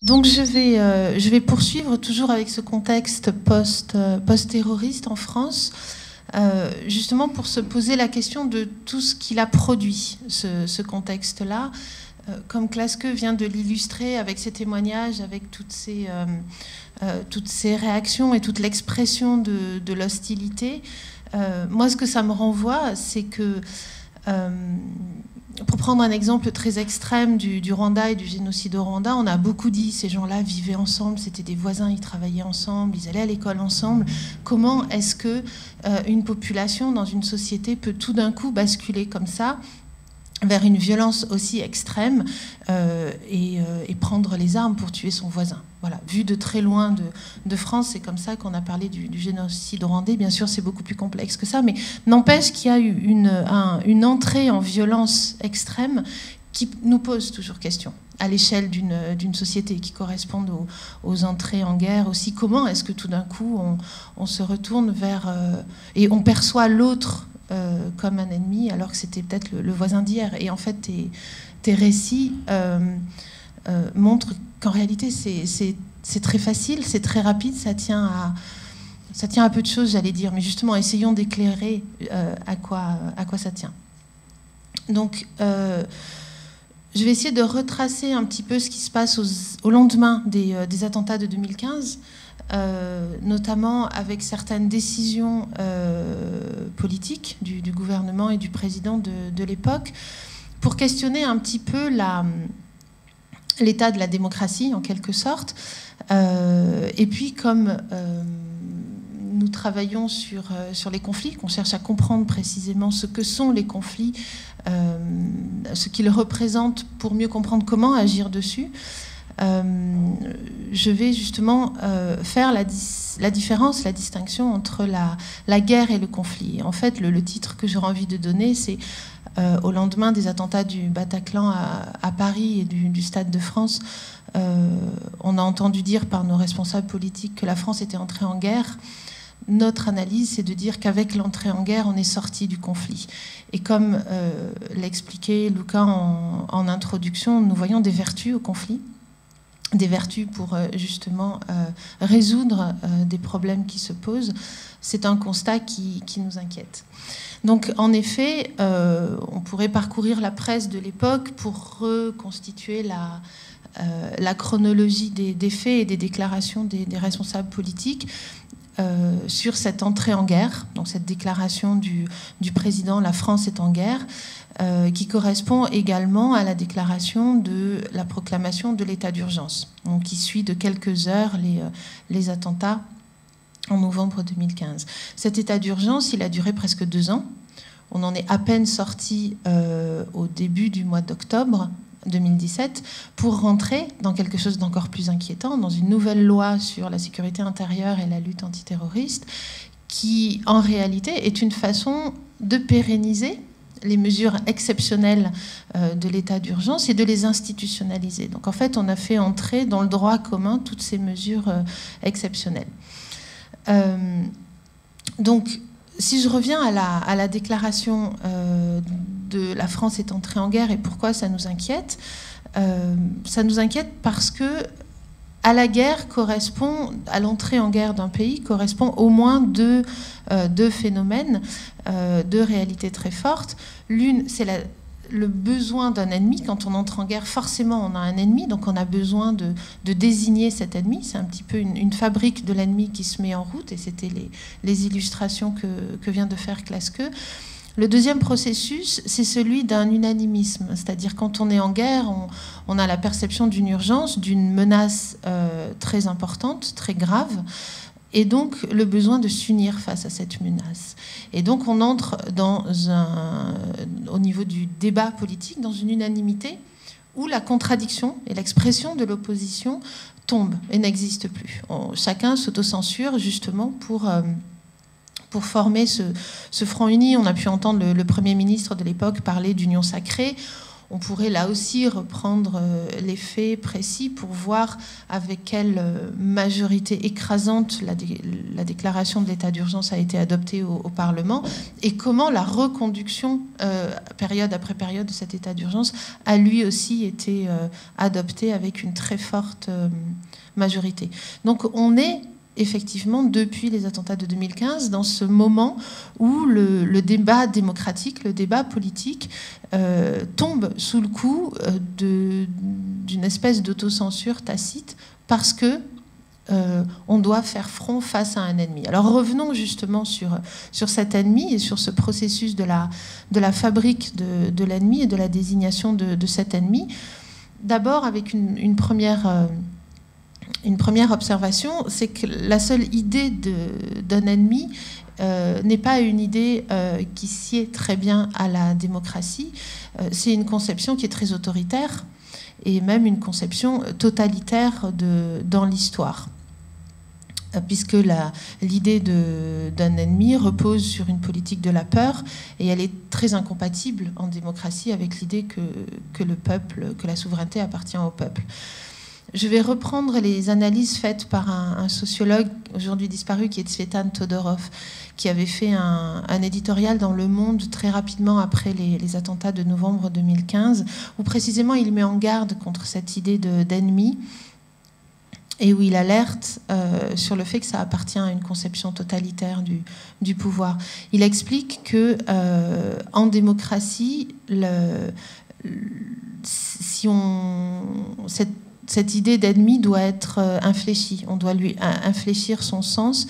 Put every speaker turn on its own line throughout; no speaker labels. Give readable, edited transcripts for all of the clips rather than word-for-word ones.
Donc je vais poursuivre toujours avec ce contexte post-terroriste en France, justement pour se poser la question de tout ce qu'il a produit, ce contexte-là, comme Clasqueux vient de l'illustrer avec ses témoignages, avec toutes ces réactions et toute l'expression de l'hostilité. Moi, ce que ça me renvoie, c'est que, pour prendre un exemple très extrême du Rwanda et du génocide au Rwanda, on a beaucoup dit ces gens-là vivaient ensemble, c'était des voisins, ils travaillaient ensemble, ils allaient à l'école ensemble. Comment est-ce que une population dans une société peut tout d'un coup basculer comme ça vers une violence aussi extrême et prendre les armes pour tuer son voisin? Voilà, vu de très loin de France, c'est comme ça qu'on a parlé du génocide rwandais. Bien sûr, c'est beaucoup plus complexe que ça, mais n'empêche qu'il y a eu une entrée en violence extrême qui nous pose toujours question à l'échelle d'une société, qui correspondent aux entrées en guerre aussi. Comment est-ce que tout d'un coup on se retourne vers et on perçoit l'autre comme un ennemi alors que c'était peut-être le voisin d'hier? Et en fait, tes récits montrent qu'en réalité c'est très facile, c'est très rapide, ça tient à peu de choses, j'allais dire, mais justement essayons d'éclairer à quoi ça tient. Donc je vais essayer de retracer un petit peu ce qui se passe au lendemain des attentats de 2015, notamment avec certaines décisions politiques du gouvernement et du président de l'époque, pour questionner un petit peu l'état de la démocratie, en quelque sorte. Et puis, comme nous travaillons sur les conflits, qu'on cherche à comprendre précisément ce que sont les conflits, ce qu'ils représentent pour mieux comprendre comment agir dessus, je vais justement faire la différence, la distinction entre la guerre et le conflit. En fait, le titre que j'aurais envie de donner, c'est au lendemain des attentats du Bataclan à Paris et du Stade de France, on a entendu dire par nos responsables politiques que la France était entrée en guerre. Notre analyse, c'est de dire qu'avec l'entrée en guerre, on est sorti du conflit. Et comme l'expliquait Luca en introduction, nous voyons des vertus au conflit, des vertus pour justement résoudre des problèmes qui se posent. C'est un constat qui nous inquiète. Donc, en effet, on pourrait parcourir la presse de l'époque pour reconstituer la chronologie des faits et des déclarations des responsables politiques sur cette entrée en guerre, donc cette déclaration du président « La France est en guerre », qui correspond également à la déclaration de la proclamation de l'état d'urgence, qui suit de quelques heures les attentats en novembre 2015. Cet état d'urgence, il a duré presque 2 ans. On en est à peine sorti au début du mois d'octobre 2017 pour rentrer dans quelque chose d'encore plus inquiétant, dans une nouvelle loi sur la sécurité intérieure et la lutte antiterroriste, qui en réalité est une façon de pérenniser les mesures exceptionnelles de l'état d'urgence et de les institutionnaliser. Donc en fait, on a fait entrer dans le droit commun toutes ces mesures exceptionnelles. Donc, si je reviens à la déclaration de la France est entrée en guerre et pourquoi ça nous inquiète, parce que à la guerre correspond, à l'entrée en guerre d'un pays correspond au moins deux phénomènes, 2 réalités très fortes. L'une, c'est le besoin d'un ennemi. Quand on entre en guerre, forcément, on a un ennemi, donc on a besoin de désigner cet ennemi. C'est un petit peu une fabrique de l'ennemi qui se met en route, et c'était les illustrations que vient de faire Clasqueux. Le deuxième processus, c'est celui d'un unanimisme, c'est-à-dire quand on est en guerre, on a la perception d'une urgence, d'une menace très importante, très grave, et donc le besoin de s'unir face à cette menace. Et donc on entre au niveau du débat politique, dans une unanimité où la contradiction et l'expression de l'opposition tombent et n'existent plus. Chacun s'autocensure justement pour former ce front uni. On a pu entendre le Premier ministre de l'époque parler d'union sacrée. On pourrait là aussi reprendre les faits précis pour voir avec quelle majorité écrasante la déclaration de l'état d'urgence a été adoptée au Parlement et comment la reconduction, période après période, de cet état d'urgence a lui aussi été adopté avec une très forte majorité. Donc on est effectivement, depuis les attentats de 2015, dans ce moment où le débat démocratique, le débat politique tombe sous le coup d'une espèce d'autocensure tacite parce que on doit faire front face à un ennemi. Alors revenons justement sur cet ennemi et sur ce processus de la fabrique de l'ennemi et de la désignation de cet ennemi. D'abord avec une première observation, c'est que la seule idée d'un ennemi n'est pas une idée qui sied très bien à la démocratie. C'est une conception qui est très autoritaire et même une conception totalitaire dans l'histoire. Puisque l'idée d'un ennemi repose sur une politique de la peur et elle est très incompatible en démocratie avec l'idée que la souveraineté appartient au peuple. Je vais reprendre les analyses faites par un sociologue aujourd'hui disparu qui est Tsvetan Todorov, qui avait fait un éditorial dans Le Monde très rapidement après les attentats de novembre 2015, où précisément il met en garde contre cette idée d'ennemi et où il alerte sur le fait que ça appartient à une conception totalitaire du pouvoir. Il explique que en démocratie, cette idée d'ennemi doit être infléchie. On doit lui infléchir son sens,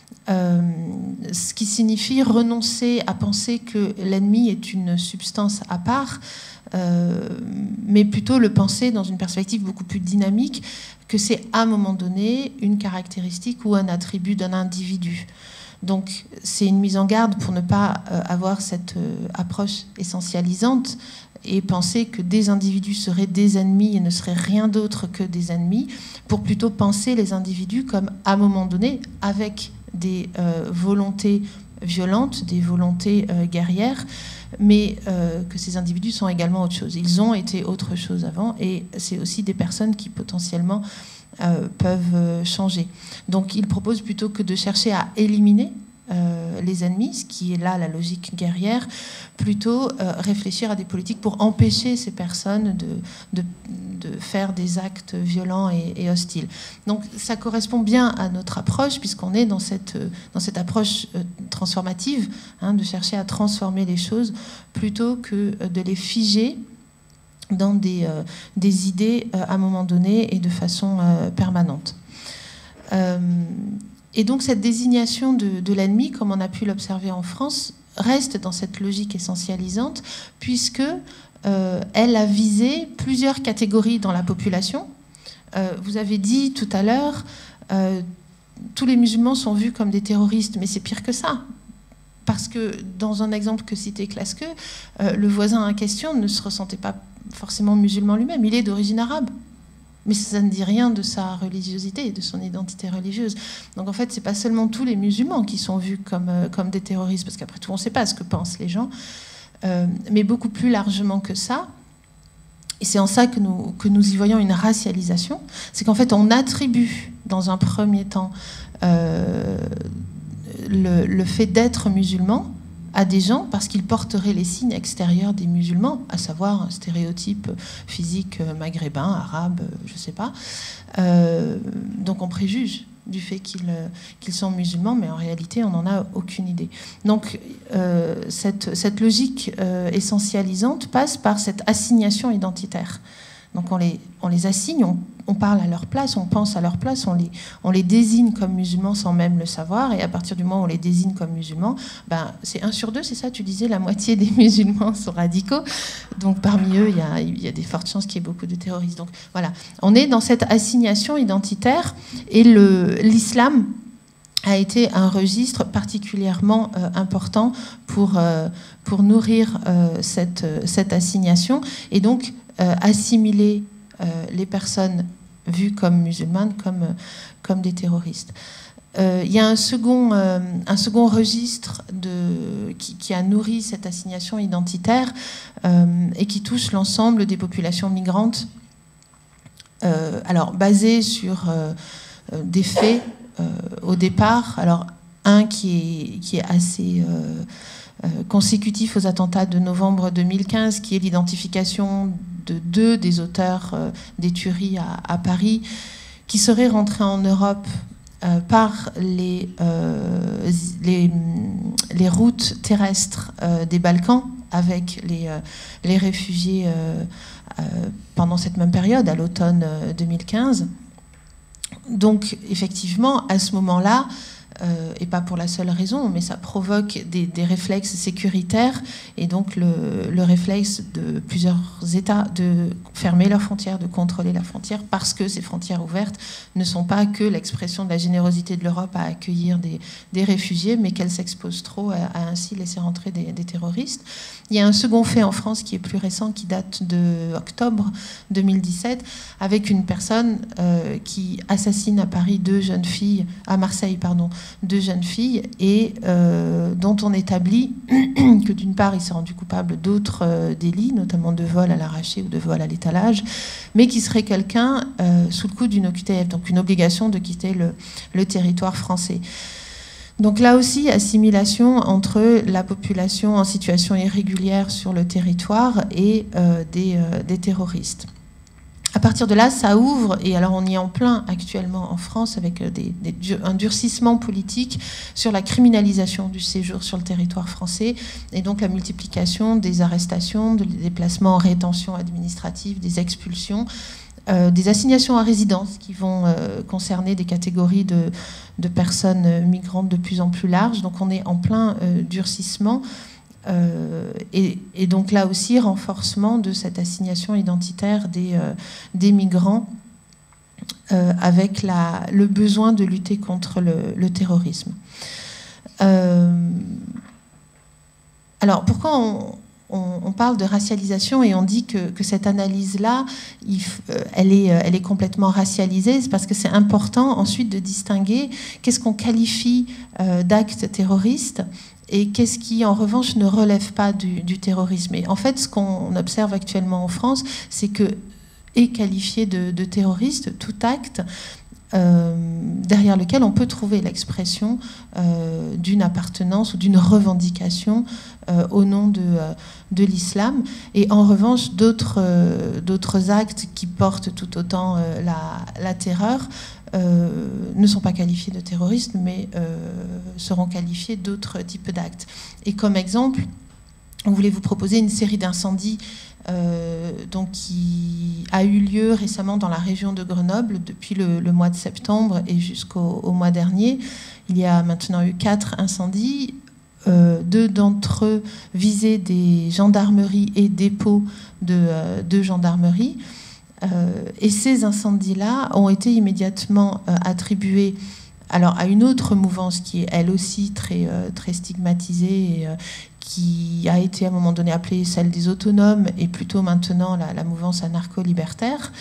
ce qui signifie renoncer à penser que l'ennemi est une substance à part, mais plutôt le penser dans une perspective beaucoup plus dynamique, que c'est à un moment donné une caractéristique ou un attribut d'un individu. Donc c'est une mise en garde pour ne pas avoir cette approche essentialisante et penser que des individus seraient des ennemis et ne seraient rien d'autre que des ennemis, pour plutôt penser les individus comme, à un moment donné, avec des volontés violentes, des volontés guerrières, mais que ces individus sont également autre chose. Ils ont été autre chose avant, et c'est aussi des personnes qui potentiellement peuvent changer. Donc il propose plutôt que de chercher à éliminer les ennemis, ce qui est là la logique guerrière, plutôt réfléchir à des politiques pour empêcher ces personnes de faire des actes violents et hostiles. Donc ça correspond bien à notre approche, puisqu'on est dans cette approche transformative, de chercher à transformer les choses plutôt que de les figer dans des idées à un moment donné et de façon permanente. Et donc cette désignation de l'ennemi, comme on a pu l'observer en France, reste dans cette logique essentialisante, puisque elle a visé plusieurs catégories dans la population. Vous avez dit tout à l'heure, tous les musulmans sont vus comme des terroristes, mais c'est pire que ça. Parce que dans un exemple que citait Clasqueux, le voisin en question ne se ressentait pas forcément musulman lui-même, il est d'origine arabe. Mais ça ne dit rien de sa religiosité et de son identité religieuse. Donc en fait, ce n'est pas seulement tous les musulmans qui sont vus comme des terroristes, parce qu'après tout, on ne sait pas ce que pensent les gens, mais beaucoup plus largement que ça. Et c'est en ça que nous y voyons une racialisation. C'est qu'en fait, on attribue, dans un premier temps, le fait d'être musulman à des gens parce qu'ils porteraient les signes extérieurs des musulmans, à savoir un stéréotype physique maghrébin, arabe, je ne sais pas. Donc on préjuge du fait qu'ils sont musulmans, mais en réalité on n'en a aucune idée. Donc cette logique essentialisante passe par cette assignation identitaire. Donc on les assigne, on parle à leur place, on pense à leur place, on les désigne comme musulmans sans même le savoir, et à partir du moment où on les désigne comme musulmans, c'est 1 sur 2, c'est ça, tu disais, la moitié des musulmans sont radicaux, donc parmi eux, il y a des fortes chances qu'il y ait beaucoup de terroristes. Donc voilà, on est dans cette assignation identitaire, et l'islam a été un registre particulièrement important pour nourrir cette assignation, et donc assimiler les personnes vues comme musulmanes comme des terroristes. il y a un second registre qui a nourri cette assignation identitaire et qui touche l'ensemble des populations migrantes, alors basé sur des faits au départ. Alors un qui est assez consécutif aux attentats de novembre 2015, qui est l'identification de 2 des auteurs des tueries à Paris, qui seraient rentrés en Europe par les routes terrestres des Balkans, avec les réfugiés pendant cette même période, à l'automne 2015. Donc, effectivement, à ce moment-là, et pas pour la seule raison, mais ça provoque des réflexes sécuritaires, et donc le réflexe de plusieurs États de fermer leurs frontières, de contrôler la frontière, parce que ces frontières ouvertes ne sont pas que l'expression de la générosité de l'Europe à accueillir des réfugiés, mais qu'elles s'exposent trop à ainsi laisser rentrer des terroristes. Il y a un second fait en France qui est plus récent, qui date de octobre 2017, avec une personne qui assassine à Paris 2 jeunes filles, à Marseille, pardon, 2 jeunes filles, et dont on établit que d'une part il s'est rendu coupable d'autres délits, notamment de vol à l'arraché ou de vol à l'étalage, mais qui serait quelqu'un sous le coup d'une OQTF, donc une obligation de quitter le territoire français. Donc là aussi, assimilation entre la population en situation irrégulière sur le territoire et des terroristes. À partir de là, ça ouvre, et alors on y est en plein actuellement en France avec un durcissement politique sur la criminalisation du séjour sur le territoire français, et donc la multiplication des arrestations, des déplacements en rétention administrative, des expulsions, des assignations à résidence qui vont concerner des catégories de personnes migrantes de plus en plus larges. Donc on est en plein durcissement. Et donc là aussi, renforcement de cette assignation identitaire des migrants avec le besoin de lutter contre le terrorisme. Alors pourquoi on parle de racialisation et on dit que cette analyse-là, elle est complètement racialisée? C'est parce que c'est important ensuite de distinguer qu'est-ce qu'on qualifie d'acte terroriste et qu'est-ce qui, en revanche, ne relève pas du terrorisme. Et en fait, ce qu'on observe actuellement en France, c'est que est qualifié de terroriste tout acte derrière lequel on peut trouver l'expression d'une appartenance ou d'une revendication au nom de l'islam. Et en revanche, d'autres actes qui portent tout autant la terreur ne sont pas qualifiés de terroristes, mais seront qualifiés d'autres types d'actes. Et comme exemple, on voulait vous proposer une série d'incendies qui a eu lieu récemment dans la région de Grenoble depuis le mois de septembre et jusqu'au mois dernier. Il y a maintenant eu 4 incendies. 2 d'entre eux visaient des gendarmeries et dépôts de gendarmerie. Et ces incendies-là ont été immédiatement attribués à une autre mouvance qui est elle aussi très stigmatisée et qui a été à un moment donné appelée celle des autonomes et plutôt maintenant la mouvance anarcho-libertaire.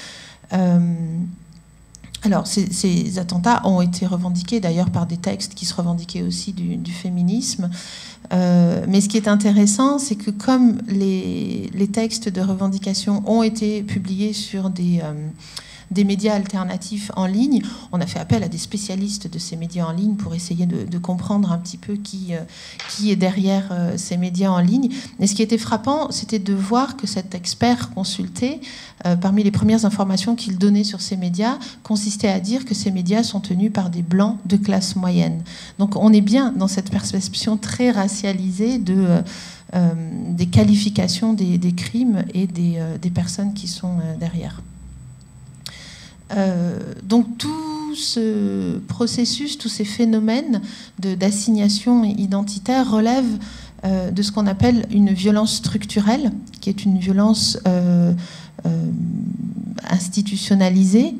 Alors ces attentats ont été revendiqués d'ailleurs par des textes qui se revendiquaient aussi du féminisme. Mais ce qui est intéressant, c'est que comme les textes de revendication ont été publiés sur des médias alternatifs en ligne, on a fait appel à des spécialistes de ces médias en ligne pour essayer de comprendre un petit peu qui est derrière ces médias en ligne. Et ce qui était frappant, c'était de voir que cet expert consulté, parmi les premières informations qu'il donnait sur ces médias, consistait à dire que ces médias sont tenus par des blancs de classe moyenne. Donc on est bien dans cette perception très racialisée des qualifications des crimes et des personnes qui sont derrière. Donc tout ce processus, tous ces phénomènes d'assignation identitaire relèvent de ce qu'on appelle une violence structurelle, qui est une violence institutionnalisée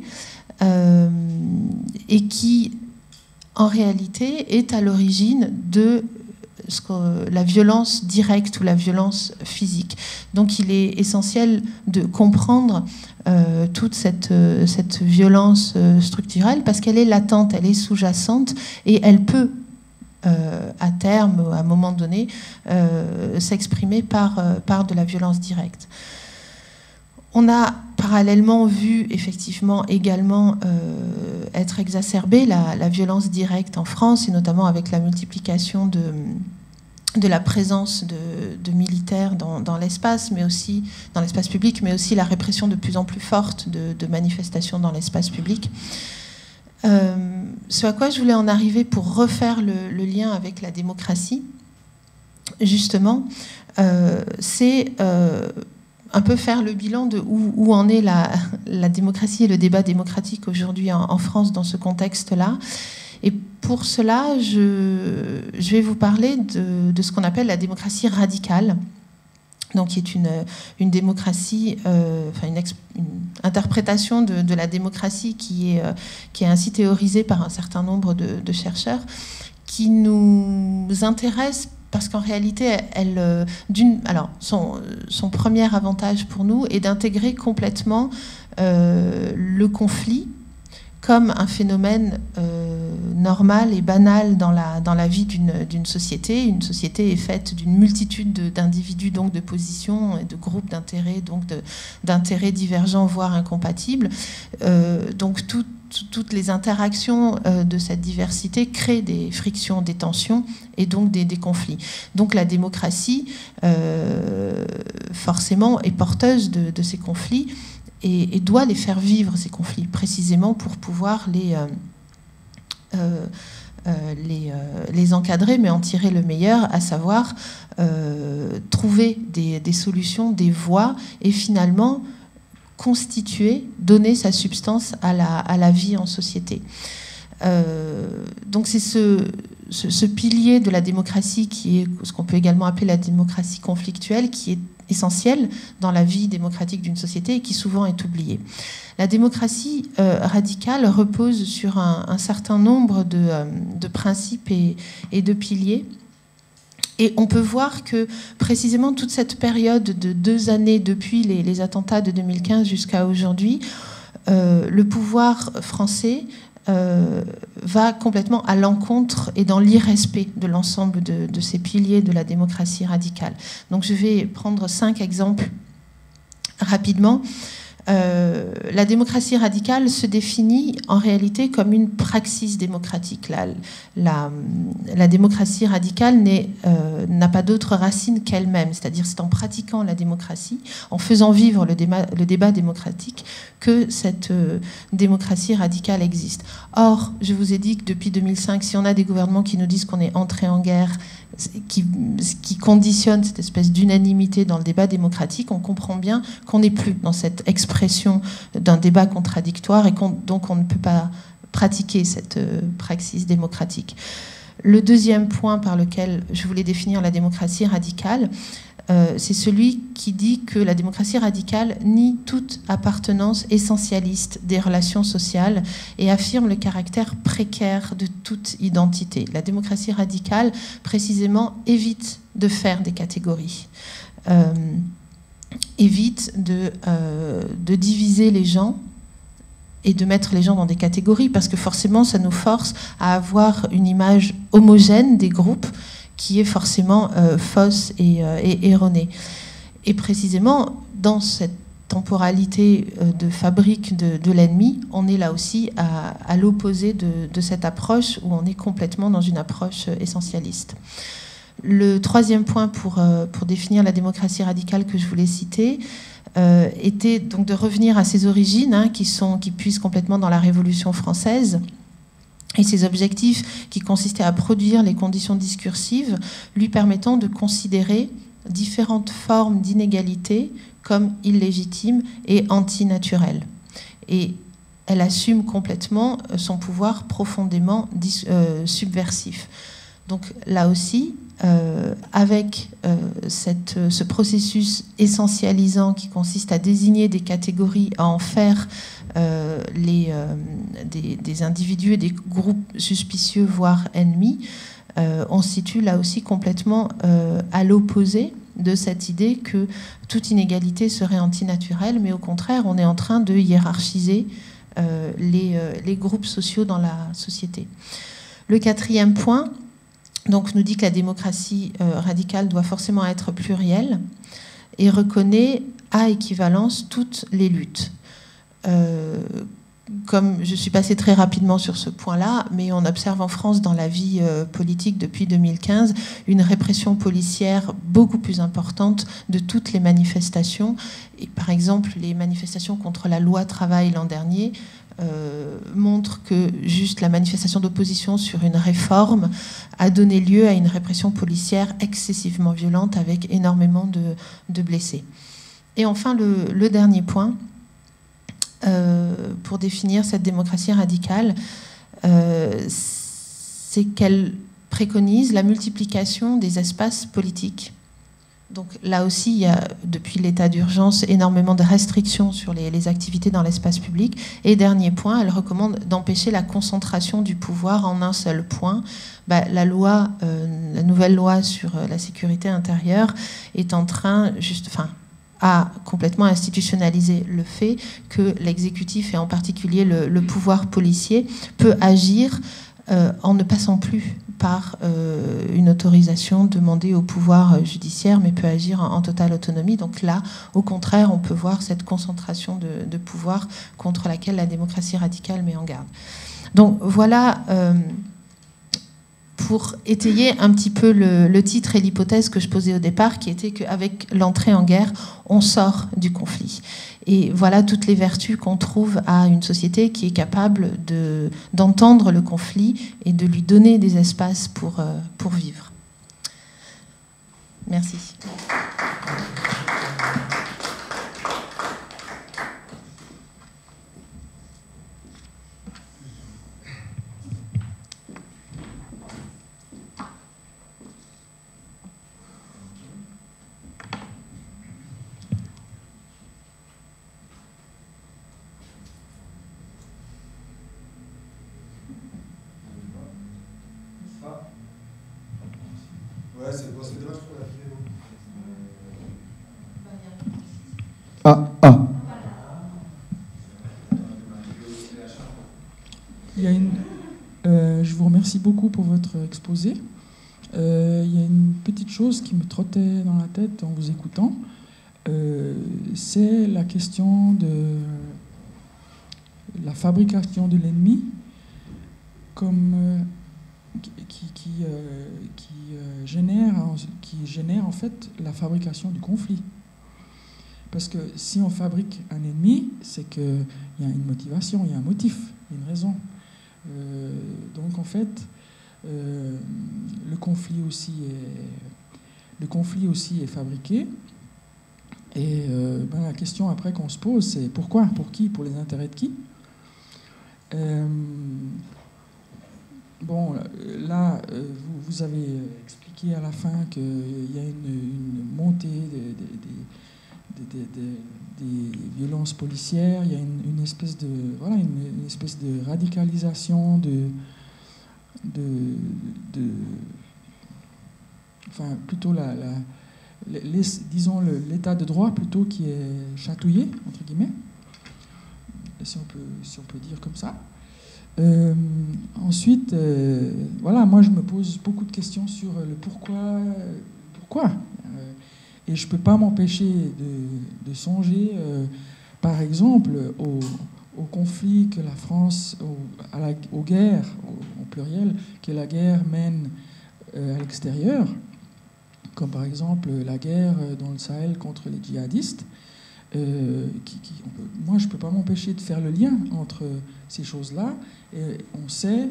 et qui, en réalité, est à l'origine de la violence directe ou la violence physique. Donc il est essentiel de comprendre toute cette violence structurelle parce qu'elle est latente, elle est sous-jacente et elle peut à terme, à un moment donné, s'exprimer par de la violence directe. On a parallèlement vu effectivement également être exacerbée la violence directe en France, et notamment avec la multiplication de la présence de militaires dans l'espace, mais aussi dans l'espace public, mais aussi la répression de plus en plus forte de manifestations dans l'espace public. Ce à quoi je voulais en arriver pour refaire le lien avec la démocratie, justement, c'est un peu faire le bilan de où en est la démocratie et le débat démocratique aujourd'hui en France dans ce contexte-là. Et pour cela, je vais vous parler de ce qu'on appelle la démocratie radicale, donc qui est une démocratie, une interprétation de la démocratie qui est ainsi théorisée par un certain nombre de chercheurs, qui nous intéresse parce qu'en réalité, son premier avantage pour nous est d'intégrer complètement le conflit comme un phénomène normal et banal dans la vie d'une société. Une société est faite d'une multitude d'individus, donc de positions et de groupes d'intérêts, donc d'intérêts divergents, voire incompatibles. Donc toutes les interactions de cette diversité créent des frictions, des tensions et donc des conflits. Donc la démocratie, forcément, est porteuse de ces conflits et doit les faire vivre, ces conflits, précisément pour pouvoir les encadrer, mais en tirer le meilleur, à savoir trouver des solutions, des voies, et finalement constituer, donner sa substance à la vie en société. Donc c'est ce pilier de la démocratie qui est ce qu'on peut également appeler la démocratie conflictuelle, qui est essentiel dans la vie démocratique d'une société et qui souvent est oubliée. La démocratie radicale repose sur un certain nombre de principes et de piliers. Et on peut voir que précisément toute cette période de 2 années depuis les attentats de 2015 jusqu'à aujourd'hui, le pouvoir français va complètement à l'encontre et dans l'irrespect de l'ensemble de ces piliers de la démocratie radicale. Donc je vais prendre 5 exemples rapidement. La démocratie radicale se définit en réalité comme une praxis démocratique. La démocratie radicale n'a pas d'autre racine qu'elle-même, c'est-à-dire c'est en pratiquant la démocratie, en faisant vivre le débat démocratique, que cette démocratie radicale existe. Or, je vous ai dit que depuis 2005, si on a des gouvernements qui nous disent qu'on est entré en guerre, qui conditionne cette espèce d'unanimité dans le débat démocratique, on comprend bien qu'on n'est plus dans cette expression d'un débat contradictoire et donc on ne peut pas pratiquer cette praxis démocratique. Le deuxième point par lequel je voulais définir la démocratie radicale, c'est celui qui dit que la démocratie radicale nie toute appartenance essentialiste des relations sociales et affirme le caractère précaire de toute identité. La démocratie radicale, précisément, évite de faire des catégories, évite de diviser les gens et de mettre les gens dans des catégories, parce que forcément, ça nous force à avoir une image homogène des groupes qui est forcément fausse et erronée. Et précisément, dans cette temporalité de fabrique de l'ennemi, on est là aussi à l'opposé de cette approche, où on est complètement dans une approche essentialiste. Le troisième point pour définir la démocratie radicale que je voulais citer était donc de revenir à ses origines, qui puisent complètement dans la Révolution française, et ses objectifs qui consistaient à produire les conditions discursives lui permettant de considérer différentes formes d'inégalité comme illégitimes et antinaturelles. Et elle assume complètement son pouvoir profondément subversif. Donc là aussi, avec ce processus essentialisant qui consiste à désigner des catégories, à en faire des individus et des groupes suspicieux, voire ennemis, on se situe là aussi complètement à l'opposé de cette idée que toute inégalité serait antinaturelle, mais au contraire, on est en train de hiérarchiser les groupes sociaux dans la société. Le quatrième point donc, nous dit que la démocratie radicale doit forcément être plurielle et reconnaît à équivalence toutes les luttes. Comme je suis passée très rapidement sur ce point-là, mais on observe en France, dans la vie politique depuis 2015, une répression policière beaucoup plus importante de toutes les manifestations. Et par exemple, les manifestations contre la loi travail l'an dernier montrent que juste la manifestation d'opposition sur une réforme a donné lieu à une répression policière excessivement violente avec énormément de blessés. Et enfin, le dernier point, pour définir cette démocratie radicale, c'est qu'elle préconise la multiplication des espaces politiques. Donc là aussi, il y a, depuis l'état d'urgence, énormément de restrictions sur les activités dans l'espace public. Et dernier point, elle recommande d'empêcher la concentration du pouvoir en un seul point. La nouvelle loi sur la sécurité intérieure est en train, a complètement institutionnalisé le fait que l'exécutif, et en particulier le pouvoir policier, peut agir en ne passant plus par une autorisation demandée au pouvoir judiciaire, mais peut agir en totale autonomie. Donc là, au contraire, on peut voir cette concentration de pouvoir contre laquelle la démocratie radicale met en garde. Donc voilà, pour étayer un petit peu le titre et l'hypothèse que je posais au départ, qui était qu'avec l'entrée en guerre, on sort du conflit. Et voilà toutes les vertus qu'on trouve à une société qui est capable d'entendre le conflit et de lui donner des espaces pour vivre. Merci.
Ouais, c'est dommage pour la vidéo.
Je vous remercie beaucoup pour votre exposé. Il y a une petite chose qui me trottait dans la tête en vous écoutant. C'est la question de la fabrication de l'ennemi comme qui génère en fait la fabrication du conflit. Parce que si on fabrique un ennemi, c'est qu'il y a une motivation, il y a un motif, une raison. Donc en fait, le conflit aussi est fabriqué. Et la question après qu'on se pose, c'est pourquoi, pour qui, pour les intérêts de qui. Bon, là, vous avez expliqué à la fin qu'il y a une montée des violences policières, il y a une espèce de radicalisation enfin plutôt disons l'état de droit plutôt qui est chatouillé entre guillemets, si on peut dire comme ça. Ensuite, moi je me pose beaucoup de questions sur le pourquoi. Et je ne peux pas m'empêcher de songer, par exemple, au conflit que la France, aux guerres, au pluriel, que la guerre mène à l'extérieur, comme par exemple la guerre dans le Sahel contre les djihadistes. Moi, je ne peux pas m'empêcher de faire le lien entre ces choses-là. Et on sait,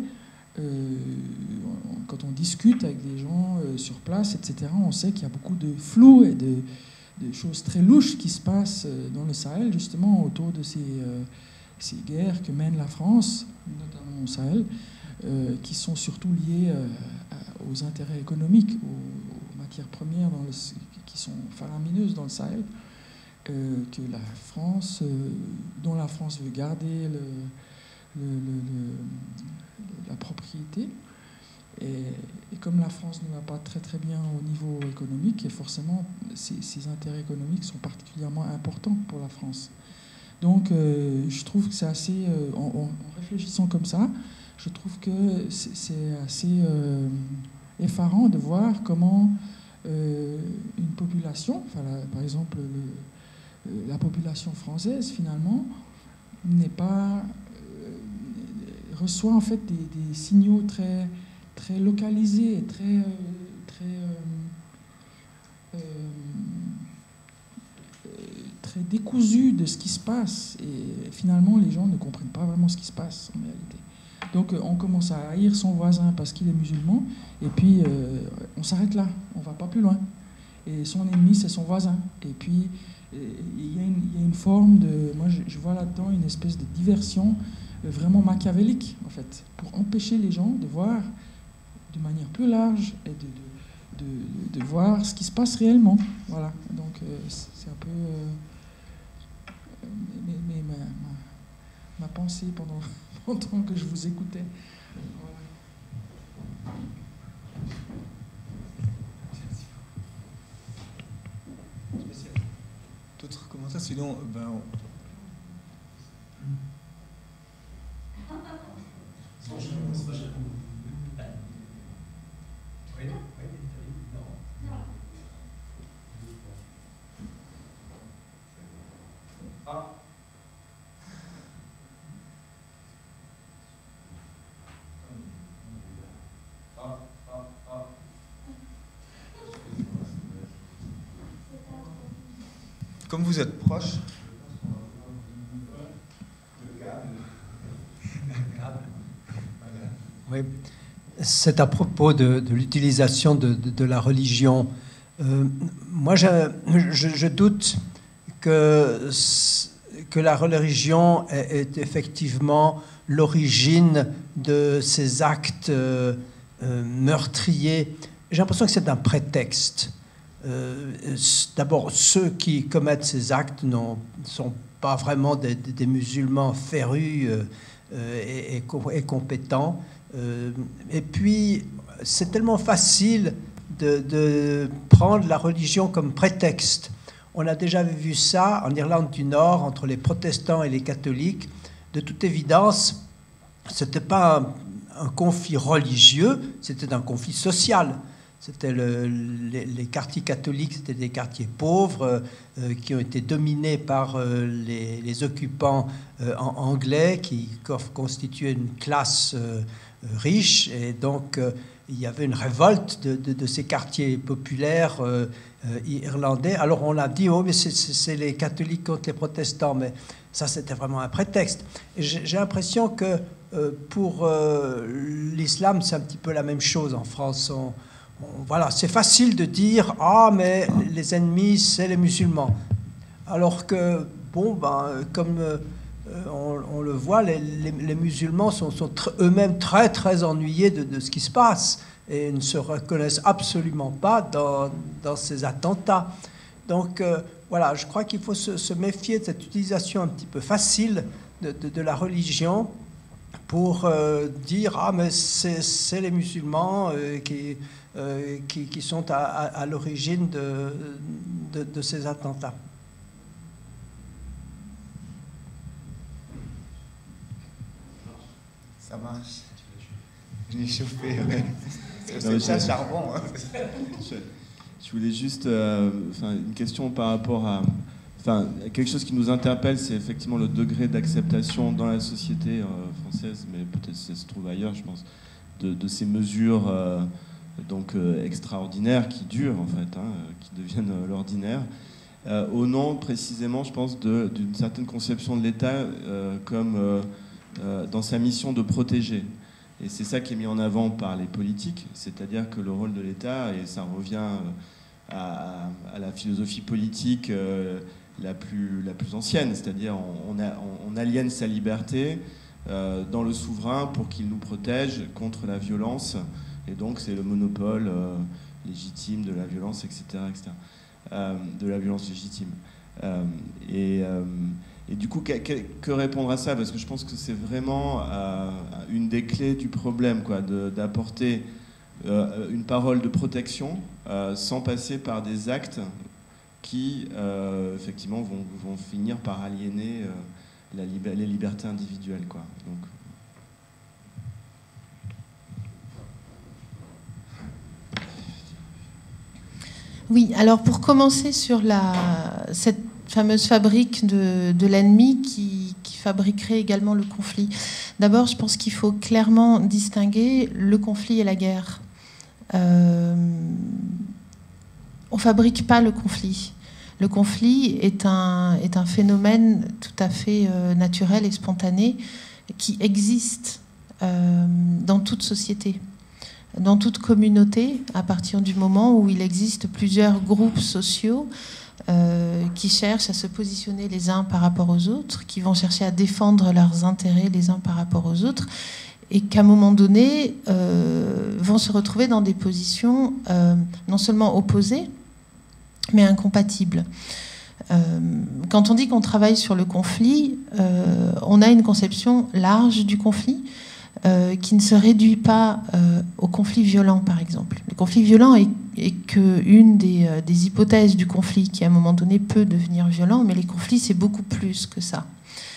quand on discute avec des gens sur place, etc., on sait qu'il y a beaucoup de flou et de choses très louches qui se passent dans le Sahel, justement, autour de ces guerres que mène la France, notamment au Sahel, qui sont surtout liées aux intérêts économiques, aux matières premières qui sont faramineuses dans le Sahel, que la France, dont la France veut garder la propriété. Et comme la France ne va pas très très bien au niveau économique, et forcément ces intérêts économiques sont particulièrement importants pour la France. Donc je trouve que c'est assez, en réfléchissant comme ça, je trouve que c'est assez effarant de voir comment une population, par exemple la population française finalement, n'est pas reçoit en fait des signaux très très localisés, très décousus de ce qui se passe. Et finalement, les gens ne comprennent pas vraiment ce qui se passe en réalité. Donc on commence à haïr son voisin parce qu'il est musulman, et puis on s'arrête là, on ne va pas plus loin. Et son ennemi, c'est son voisin. Et puis il y a une forme de... Moi, je vois là-dedans une espèce de diversion vraiment machiavélique, en fait, pour empêcher les gens de voir de manière plus large et de voir ce qui se passe réellement. Voilà. Donc c'est un peu ma pensée pendant que je vous écoutais. Voilà.
D'autres commentaires? Sinon, comme vous êtes proche.
Oui, c'est à propos de l'utilisation de la religion. Moi, je doute que la religion est effectivement l'origine de ces actes meurtriers. J'ai l'impression que c'est un prétexte. D'abord, ceux qui commettent ces actes ne sont pas vraiment des musulmans férus et compétents. Et puis, c'est tellement facile de prendre la religion comme prétexte. On a déjà vu ça en Irlande du Nord, entre les protestants et les catholiques. De toute évidence, ce n'était pas un conflit religieux, c'était un conflit social. C'était les quartiers catholiques, c'était des quartiers pauvres qui ont été dominés par les occupants anglais qui constituaient une classe riche. Et donc, il y avait une révolte de ces quartiers populaires irlandais. Alors, on a dit, oh, mais c'est les catholiques contre les protestants. Mais ça, c'était vraiment un prétexte. Et j'ai l'impression que pour l'islam, c'est un petit peu la même chose en France. Voilà, c'est facile de dire « Ah, mais les ennemis, c'est les musulmans ». Alors que, bon, comme on le voit, les musulmans sont eux-mêmes très, très ennuyés de ce qui se passe et ne se reconnaissent absolument pas dans ces attentats. Donc, voilà, je crois qu'il faut se méfier de cette utilisation un petit peu facile de la religion pour dire « Ah, mais c'est les musulmans qui sont à l'origine de ces attentats. »
Ça marche. Je l'ai chauffé. C'est un charbon. Hein.
Je voulais juste... une question par rapport à... quelque chose qui nous interpelle, c'est effectivement le degré d'acceptation dans la société française, mais peut-être ça se trouve ailleurs, je pense, de ces mesures extraordinaires qui durent, en fait, qui deviennent l'ordinaire, au nom, précisément, je pense, d'une certaine conception de l'État comme dans sa mission de protéger. Et c'est ça qui est mis en avant par les politiques, c'est-à-dire que le rôle de l'État, et ça revient à la philosophie politique la plus ancienne, c'est-à-dire on aliène sa liberté dans le souverain pour qu'il nous protège contre la violence, et donc c'est le monopole légitime de la violence, etc., de la violence légitime. Et du coup, que répondre à ça? Parce que je pense que c'est vraiment une des clés du problème, quoi, d'apporter une parole de protection sans passer par des actes qui, effectivement, vont finir par aliéner les libertés individuelles, quoi. Donc,
oui, alors pour commencer sur cette fameuse fabrique de l'ennemi qui fabriquerait également le conflit. D'abord, je pense qu'il faut clairement distinguer le conflit et la guerre. On ne fabrique pas le conflit. Le conflit est un phénomène tout à fait naturel et spontané qui existe dans toute société, dans toute communauté, à partir du moment où il existe plusieurs groupes sociaux qui cherchent à se positionner les uns par rapport aux autres, qui vont chercher à défendre leurs intérêts les uns par rapport aux autres, et qu'à un moment donné vont se retrouver dans des positions non seulement opposées, mais incompatibles. Quand on dit qu'on travaille sur le conflit, on a une conception large du conflit qui ne se réduit pas au conflit violent, par exemple. Le conflit violent est qu'une des hypothèses du conflit qui, à un moment donné, peut devenir violent, mais les conflits, c'est beaucoup plus que ça.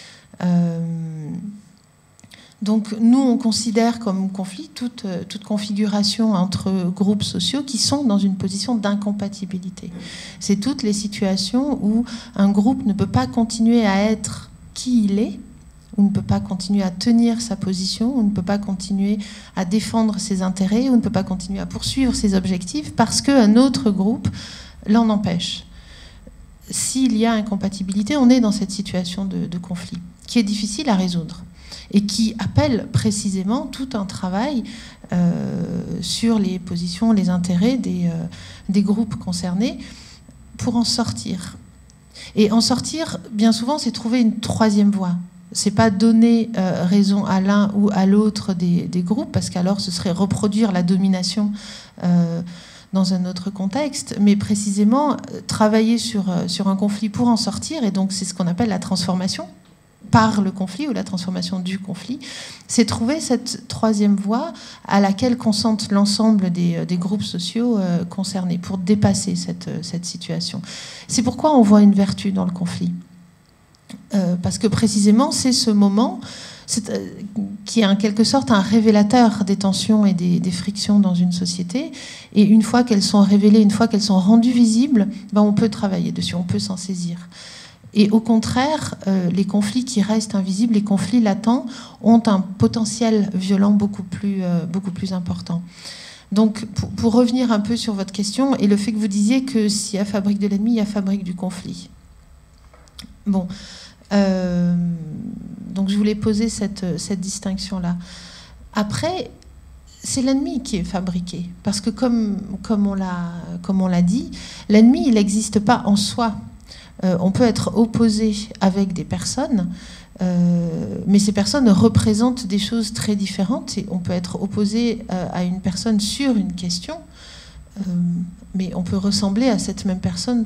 Donc, nous, on considère comme conflit toute configuration entre groupes sociaux qui sont dans une position d'incompatibilité. C'est toutes les situations où un groupe ne peut pas continuer à être qui il est, ou ne peut pas continuer à tenir sa position, ou ne peut pas continuer à défendre ses intérêts, ou ne peut pas continuer à poursuivre ses objectifs parce qu'un autre groupe l'en empêche. S'il y a incompatibilité, on est dans cette situation de conflit qui est difficile à résoudre et qui appelle précisément tout un travail sur les positions, les intérêts des groupes concernés pour en sortir. Et en sortir, bien souvent, c'est trouver une troisième voie. C'est pas donner raison à l'un ou à l'autre des groupes, parce qu'alors ce serait reproduire la domination dans un autre contexte, mais précisément travailler sur un conflit pour en sortir, et donc c'est ce qu'on appelle la transformation par le conflit ou la transformation du conflit, c'est trouver cette troisième voie à laquelle consentent l'ensemble des groupes sociaux concernés pour dépasser cette situation. C'est pourquoi on voit une vertu dans le conflit. Parce que précisément, c'est ce moment qui est en quelque sorte un révélateur des tensions et des frictions dans une société. Et une fois qu'elles sont révélées, une fois qu'elles sont rendues visibles, ben on peut travailler dessus, on peut s'en saisir. Et au contraire, les conflits qui restent invisibles, les conflits latents, ont un potentiel violent beaucoup plus important. Donc, pour revenir un peu sur votre question, et le fait que vous disiez que s'il y a fabrique de l'ennemi, il y a fabrique du conflit. Bon, donc je voulais poser cette distinction-là. Après, c'est l'ennemi qui est fabriqué, parce que comme on l'a dit, l'ennemi, il n'existe pas en soi. On peut être opposé avec des personnes, mais ces personnes représentent des choses très différentes. Et on peut être opposé à une personne sur une question, mais on peut ressembler à cette même personne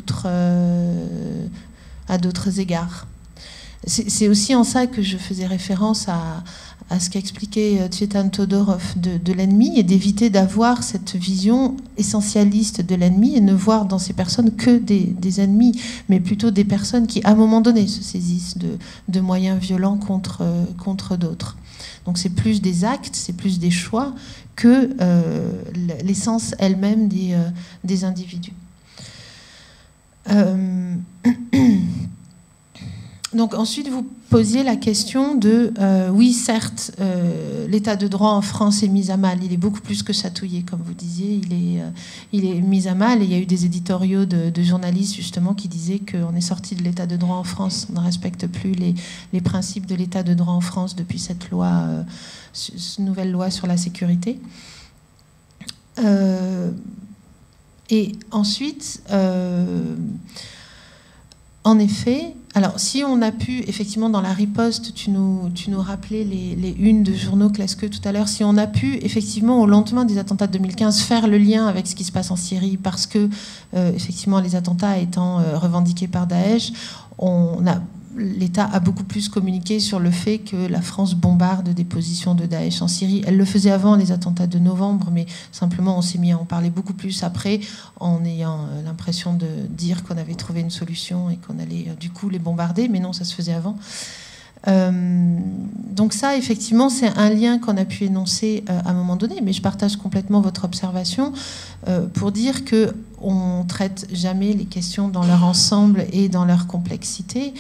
à d'autres égards. C'est aussi en ça que je faisais référence à ce qu'expliquait Tsvetan Todorov de l'ennemi, et d'éviter d'avoir cette vision essentialiste de l'ennemi et ne voir dans ces personnes que des ennemis, mais plutôt des personnes qui, à un moment donné, se saisissent de moyens violents contre d'autres. Donc c'est plus des actes, c'est plus des choix que l'essence elle-même des individus. Donc ensuite, vous posiez la question de oui, certes, l'état de droit en France est mis à mal. Il est beaucoup plus que chatouillé, comme vous disiez. Il est mis à mal. Et il y a eu des éditoriaux de journalistes justement qui disaient qu'on est sorti de l'état de droit en France. On ne respecte plus les principes de l'état de droit en France depuis cette loi, cette nouvelle loi sur la sécurité. Et ensuite, en effet, alors si on a pu, effectivement dans la riposte, tu nous rappelais les unes de journaux classiques tout à l'heure, si on a pu effectivement au lendemain des attentats de 2015 faire le lien avec ce qui se passe en Syrie, parce que effectivement les attentats étant revendiqués par Daesh, on a l'État a beaucoup plus communiqué sur le fait que la France bombarde des positions de Daesh en Syrie. Elle le faisait avant les attentats de novembre, mais simplement on s'est mis à en parler beaucoup plus après, en ayant l'impression de dire qu'on avait trouvé une solution et qu'on allait du coup les bombarder, mais non, ça se faisait avant. Donc ça, effectivement, c'est un lien qu'on a pu énoncer à un moment donné, mais je partage complètement votre observation pour dire que on traite jamais les questions dans leur ensemble et dans leur complexité.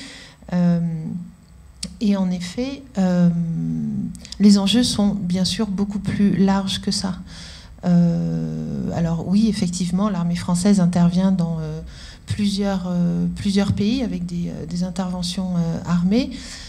Et en effet, les enjeux sont bien sûr beaucoup plus larges que ça. Alors oui, effectivement, l'armée française intervient dans plusieurs pays avec des interventions armées.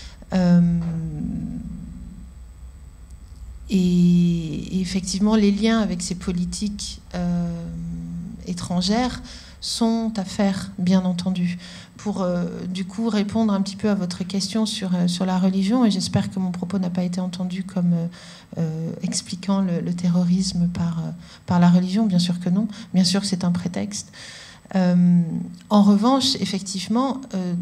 Et effectivement, les liens avec ces politiques étrangères sont à faire, bien entendu. Pour du coup répondre un petit peu à votre question sur la religion, et j'espère que mon propos n'a pas été entendu comme expliquant le terrorisme par la religion, bien sûr que non, bien sûr que c'est un prétexte. En revanche, effectivement,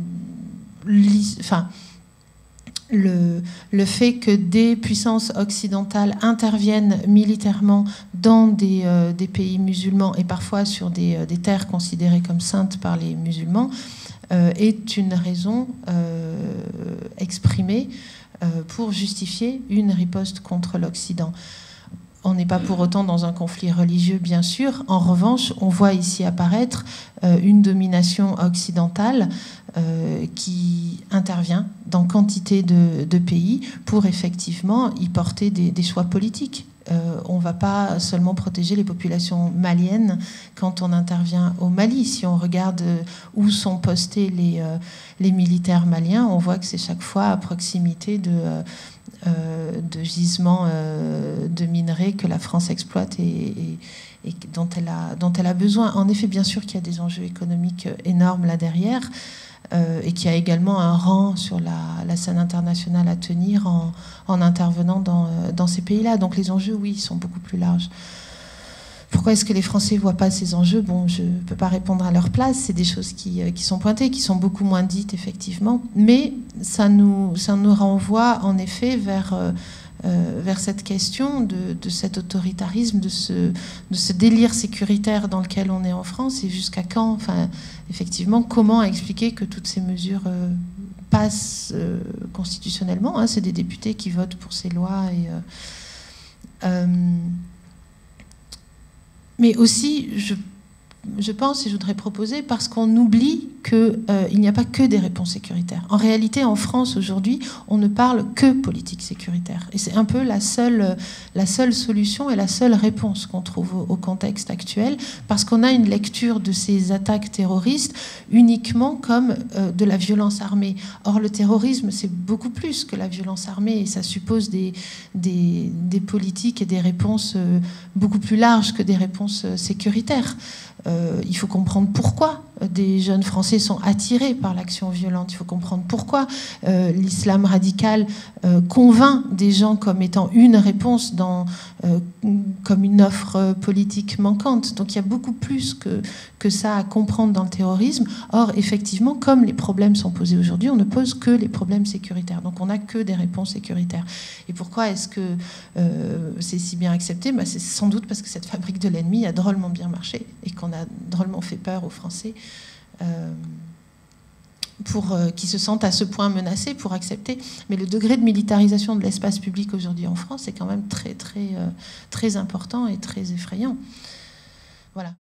le fait que des puissances occidentales interviennent militairement dans des pays musulmans et parfois sur des terres considérées comme saintes par les musulmans est une raison exprimée pour justifier une riposte contre l'Occident. On n'est pas pour autant dans un conflit religieux, bien sûr. En revanche, on voit ici apparaître une domination occidentale qui intervient dans quantité de pays pour effectivement y porter des choix politiques. On ne va pas seulement protéger les populations maliennes quand on intervient au Mali. Si on regarde où sont postés les militaires maliens, on voit que c'est chaque fois à proximité de gisements de minerais que la France exploite et dont elle a besoin. En effet, bien sûr qu'il y a des enjeux économiques énormes là derrière, et qu'il y a également un rang sur la scène internationale à tenir en intervenant dans ces pays-là. Donc les enjeux, oui, sont beaucoup plus larges. Pourquoi est-ce que les Français ne voient pas ces enjeux? Bon, je ne peux pas répondre à leur place. C'est des choses qui sont pointées, qui sont beaucoup moins dites, effectivement. Mais ça nous renvoie, en effet, vers cette question de cet autoritarisme, de ce délire sécuritaire dans lequel on est en France, et jusqu'à quand, enfin, effectivement, comment expliquer que toutes ces mesures passent constitutionnellement, hein, c'est des députés qui votent pour ces lois. Mais aussi, je pense, et je voudrais proposer, parce qu'on oublie qu'il n'y a pas que des réponses sécuritaires. En réalité, en France, aujourd'hui, on ne parle que politique sécuritaire. Et c'est un peu la seule solution et la seule réponse qu'on trouve au contexte actuel, parce qu'on a une lecture de ces attaques terroristes uniquement comme de la violence armée. Or, le terrorisme, c'est beaucoup plus que la violence armée, et ça suppose des politiques et des réponses beaucoup plus larges que des réponses sécuritaires. Il faut comprendre pourquoi des jeunes Français sont attirés par l'action violente. Il faut comprendre pourquoi l'islam radical convainc des gens comme étant une réponse comme une offre politique manquante. Donc il y a beaucoup plus que ça à comprendre dans le terrorisme. Or, effectivement, comme les problèmes sont posés aujourd'hui, on ne pose que les problèmes sécuritaires. Donc on n'a que des réponses sécuritaires. Et pourquoi est-ce que c'est si bien accepté? C'est sans doute parce que cette fabrique de l'ennemi a drôlement bien marché et qu'on a drôlement fait peur aux Français pour qu'ils se sentent à ce point menacés pour accepter. Mais le degré de militarisation de l'espace public aujourd'hui en France est quand même très, très, très important et très effrayant. Voilà.